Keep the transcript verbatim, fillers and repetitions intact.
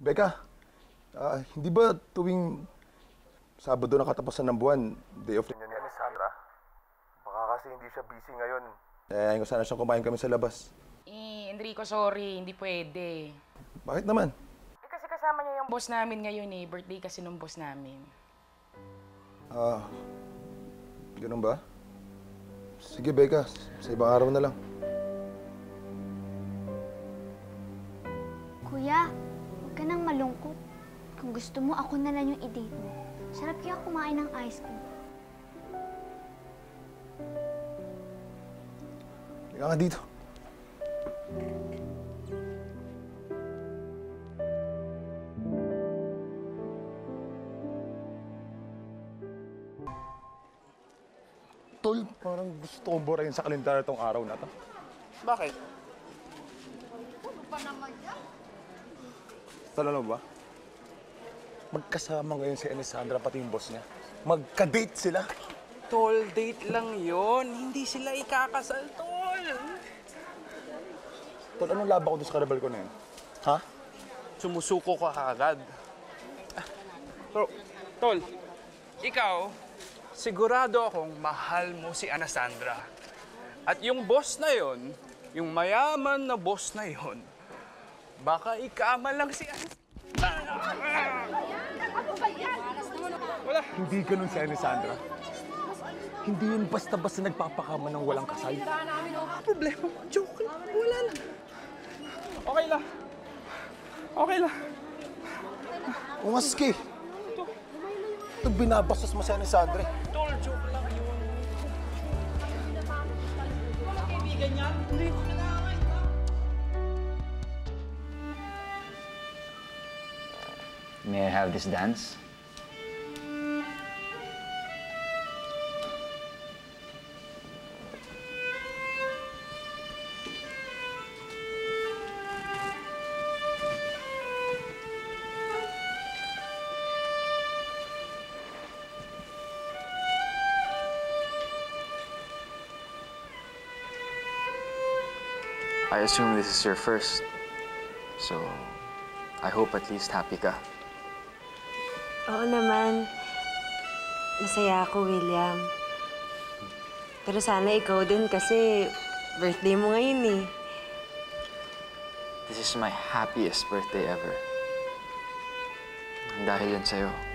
Becca, ah, hindi ba tuwing Sabado na katapusan ng buwan, day off niya ni Sandra? Baka kasi hindi siya busy ngayon. Eh, ayaw ko sana siyang kumain kami sa labas. Eh, Enrico, sorry. Hindi pwede. Bakit naman? Eh, kasi kasama niya yung boss namin ngayon eh. Birthday kasi nung boss namin. Ah, ganun ba? Sige, Becca. Sa ibang araw na lang. Kuya, huwag ka nang malungkot. Kung gusto mo, ako na lang yung i-date mo. Sarap kaya kumain ng ice cream. Halika nga dito. Tol, parang gusto kong burahin sa kalendaryo tong araw na to. Bakit? Tol, alam mo ba? Magkasama ngayon si Alessandra pati yung boss niya. Magka-date sila. Tol, date lang yon. Hindi sila ikakasal, tol. Tol, anong laba ko doon sa karabal ko na yun? Ha? Sumusuko ka agad. Pero, tol, ikaw, sigurado akong mahal mo si Alessandra. At yung boss na yon, yung mayaman na boss na yon, baka ikama lang si Alessandra. Wala. Hindi ganun si Alessandra. Hindi yun basta-basta nagpapakama ng walang kasal. Problema mo, joke lang. Wala lang. Okay lang. Okay lang. Umaski. Ito binabastos mo si Alessandra. Tol, joke lang yun. Wala kaibigan yan. Hindi ko kailangan. May I have this dance? I assume this is your first, so I hope at least happy ka. Oo naman. Masaya ako, William. Pero sana ikaw din kasi birthday mo ngayon eh. This is my happiest birthday ever. Dahil yan sa'yo.